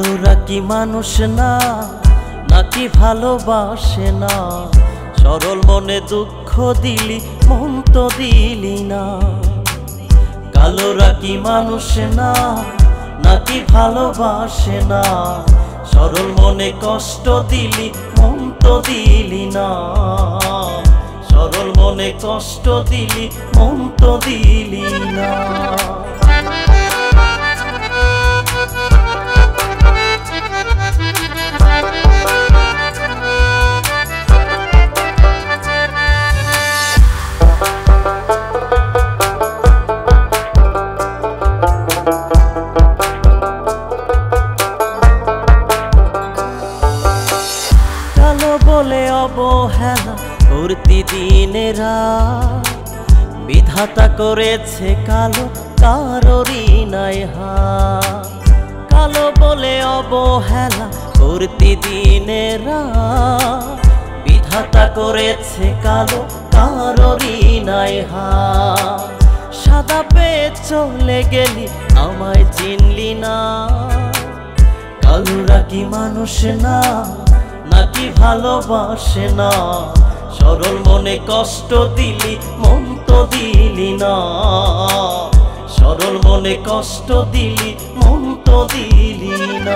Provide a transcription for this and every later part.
কালোরা কি মানুষ না নাকি ভালোবাসে না? সরল মনে দুঃখ দিলি মন তো দিলি না। কালোরা কি মানুষ না নাকি ভালোবাসে না? সরল মনে কষ্ট দিলি মন তো দিলি না। সরল মনে কষ্ট দিলি মন তো দিলি না। বলে অবহেলা করতি দিনেরা, বিধাতা করেছে কালো কারোরই নাই হাত। কালো বলে অবহেলা করতি দিনেরা, বিধাতা করেছে কালো কারোরই নাই হাত। সাদা পেয়ে চলে গেলি আমায় চিনলি না। কালোরা কি মানুষ না নাকি ভালোবাসে না? সরল মনে কষ্ট দিলি মন তো দিলি না। সরল মনে কষ্ট দিলি মন তো দিলি না।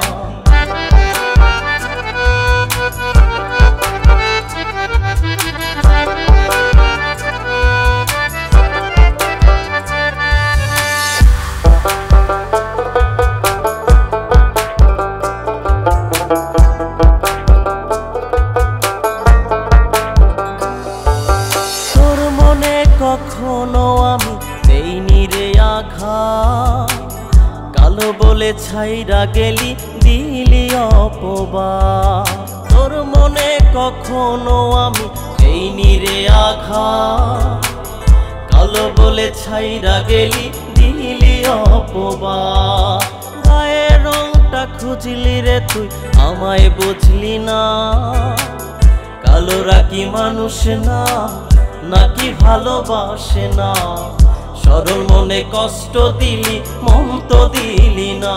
কখনো আমি দেইনি রে আঘাত, কালো বলে ছাইরা গেলি দিলি অপবাদ। তোর মনে কখনো আমি দেইনি রে আঘাত, কালো বলে ছাইরা গেলি দিলি অপবাদ। গায়ের রংটা খুঁজলি রে তুই আমায় বুঝলি না। কালোরা কি মানুষ না নাকি ভালোবাসে না? সরল মনে কষ্ট দিলি মন তো দিলি না।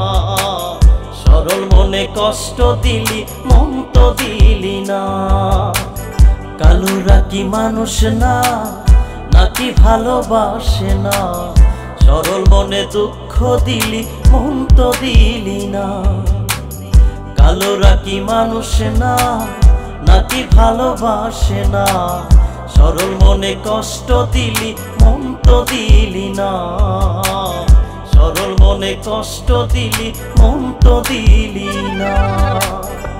সরল মনে কষ্ট দিলি মন তো দিলি না। কালোরা কি মানুষ না নাকি ভালোবাসে না? সরল মনে দুঃখ দিলি মন তো দিলি না। কালোরা কি মানুষ না নাকি ভালোবাসে না? সরল মনে কষ্ট দিলি মন তো দিলি না। সরল মনে কষ্ট দিলি মন তো দিলি না।